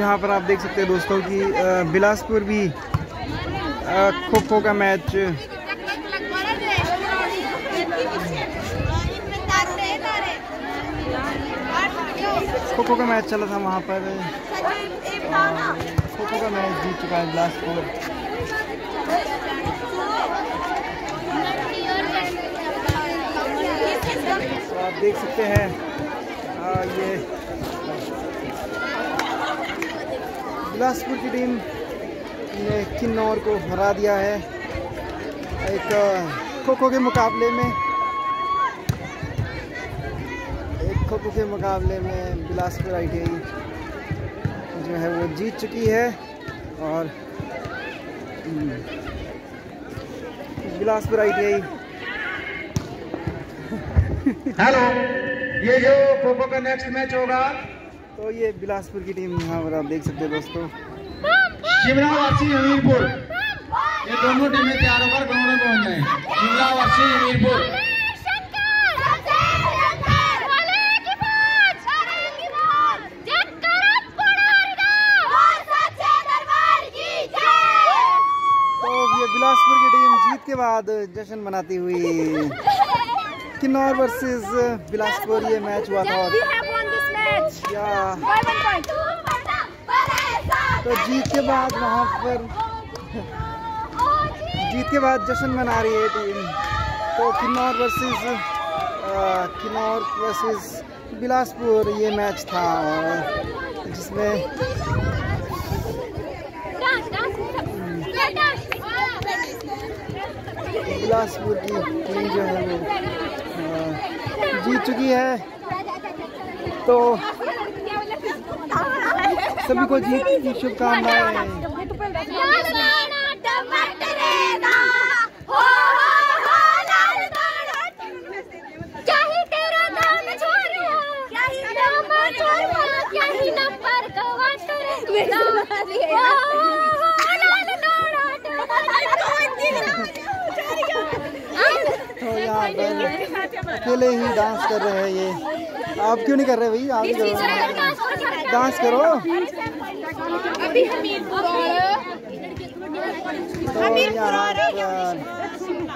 यहाँ पर आप देख सकते हैं दोस्तों कि बिलासपुर भी खो खो का मैच चला था वहाँ पर। खो खो का मैच जीत चुका है बिलासपुर। तो आप देख सकते हैं ये बिलासपुर की टीम ने किन्नौर को हरा दिया है एक खो खो के मुकाबले में। खो-खो के मुकाबले में बिलासपुर ITI जो है वो जीत चुकी है और बिलासपुर ITI हेलो, ये जो खो-खो का नेक्स्ट मैच होगा तो ये बिलासपुर की टीम यहाँ पर आप देख सकते हैं दोस्तों। शिमला वासी हमीरपुर, ये दोनों टीमें तैयार होकर ग्राउंड में पहुंच जाएं। शिमला वासी हमीरपुर। बिलासपुर की टीम जीत के बाद जश्न मनाती हुई किन्नौर वर्सेस बिलासपुर ये मैच हुआ था। तो जीत के बाद वहाँ पर जश्न मना रही है टीम। तो किन्नौर वर्सेस बिलासपुर ये मैच था जिसमें बिलासपुर की टीम जो है वो जीत चुकी है। तो सभी को जीत की शुभकामनाएं। तो यहाँ पर अकेले ही डांस कर रहे हैं ये। आप क्यों नहीं कर रहे भाई? आप ही करो, डांस करो। तो यहाँ